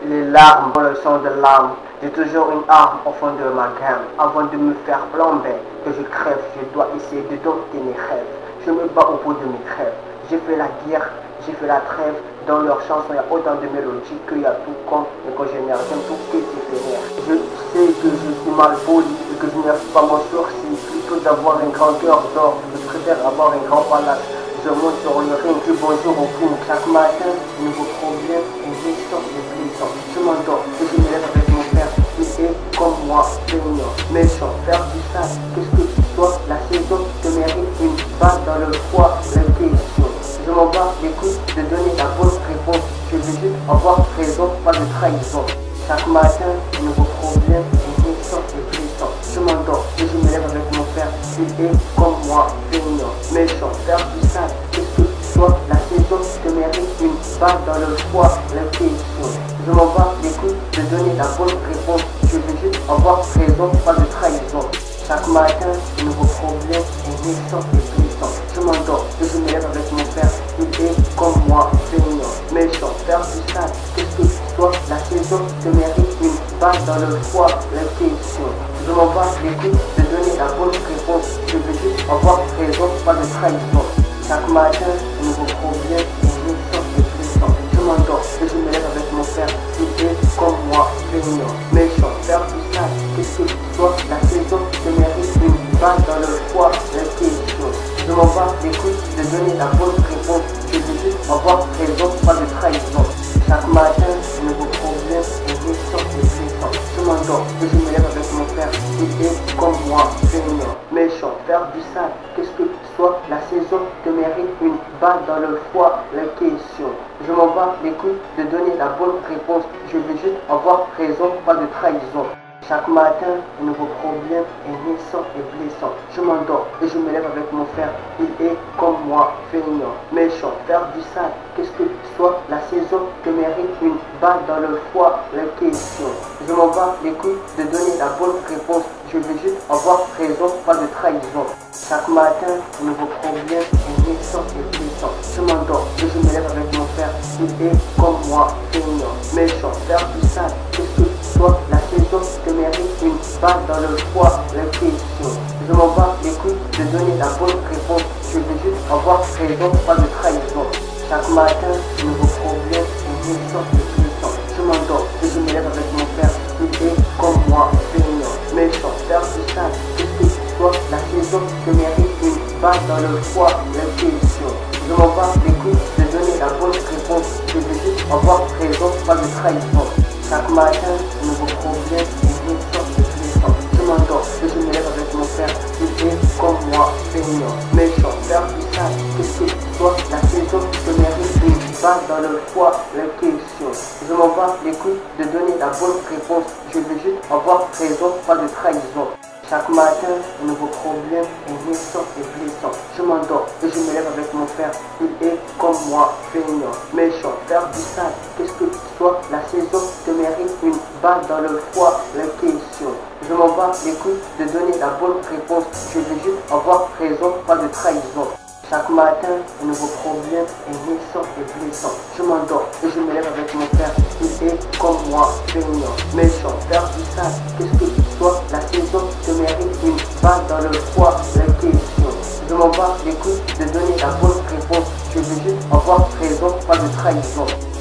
Les larmes dans le sang de l'âme. J'ai toujours une arme au fond de ma gamme. Avant de me faire plomber, que je crève, je dois essayer de dompter mes rêves. Je me bats au bout de mes crèves. J'ai fait la guerre, j'ai fait la trêve. Dans leurs chansons, il y a autant de mélodies qu'il y a tout contre les congénères. J'aime tout ce qui est éphémère. Je sais que je suis mal poli et que je n'ai pas mon sourcil. Plutôt d'avoir un grand cœur d'or, je préfère avoir un grand palace. Je monte sur le ring, du bonjour au king. Chaque matin, nouveau problème, et méchant et blessant. Je m'endors et je me lève avec mon père. Il est comme moi, feignant, méchant, faire du sale. Qu'est-ce que toi, la saison te mérite une balle dans le foie, la question. Je m'en bats les couilles de donner la bonne réponse. Je veux juste avoir raison, pas de trahison. Chaque matin, nouveau problème, et méchant et blessant. Je m'endors et je me lève avec mon père. Il est comme moi, feignant, méchant, faire du sale. Qu'est-ce que toi, la saison te mérite une balle dans le foie, la question. Je m'en bats les couilles de donner la bonne réponse. Je veux juste avoir raison, pas de trahison. Chaque matin, nouveau problème, et méchant et blessant. Je m'endors et je me lève avec mon père. Il est comme moi, feignant, méchant, faire du sale. Qu'est-ce que toi, la saison te mérite une balle dans le foie, la question. Je m'en bats les couilles de donner la bonne réponse. Je veux juste avoir raison, pas de trahison. Chaque matin, nouveau problème, et méchant et blessant. Je m'endors et je me lève avec mon père. Il est comme moi, feignant, méchant, faire du sale. Qu'est-ce que toi, la saison te mérite une balle dans le foie, la question. Je m'en bats les couilles de donner la bonne réponse. Je veux juste avoir raison, pas de trahison. Chaque matin, nouveau problème, et méchant et blessant. Je m'endors et je me lève avec mon père. Il est comme moi, feignant, méchant, faire du sale. Qu'est-ce que soit la saison te mérite une balle dans le foie, la question. Je m'en bats les couilles de donner la bonne réponse. Je veux juste avoir raison, pas de trahison. Chaque matin, nouveau problème, et naissant et blessant. Je m'endors et je me lève avec mon frère. Il est comme moi, feignant, méchant, faire du sale. Qu'est-ce que soit la saison te mérite une balle dans le foie, la question. Je m'en bats les couilles de donner la bonne réponse. Je veux juste avoir raison, pas de trahison. Chaque matin, nouveau problème, et naissant et blessant. Je m'endors et je me lève avec mon frère. Il est comme moi, feignant, méchant, faire du sale. Qu'est-ce que soit la saison te mérite une balle dans le foie, la question. Je m'en bats les couilles de donner la bonne réponse. Je veux juste avoir raison, pas de trahison. Chaque matin, nouveau problème, et naissant et blessant. Je m'endors et je me lève avec mon père. Il est comme moi, feignant, méchant, faire du sale. Qu'est-ce que toi, la saison te mérite une balle dans le foie, la question. Je m'en bats les couilles de donner la bonne réponse. Je veux juste avoir raison, pas de trahison. Chaque matin, nouveau problème, et naissant et blessant. Je m'endors et je me lève avec mon père. Il est comme moi, feignant, méchant, faire du sale. Qu'est-ce que toi, la saison te mérite une balle dans le foie, la question. Je m'en bats les couilles de donner la bonne réponse. Je veux juste avoir raison, pas de trahison. Chaque matin, nouveau problème, et naissant et blessant. Je m'endors et je me lève avec mon père. Il est comme moi, feignant, méchant, faire du sale. Qu'est-ce que soit la saison te mérite une balle dans le foie, la question. Je m'en bats les couilles de donner la bonne réponse. Je veux juste avoir raison, pas de trahison. Chaque matin, nouveau problème, et naissant et blessant. Je m'endors et je me lève avec mon père. Il est comme moi, feignant, méchant, faire du sale. Qu'est-ce que soit la saison te mérite une balle dans le foie, la question. Je m'en bats les couilles de donner la bonne réponse. Je veux juste avoir raison, pas de trahison.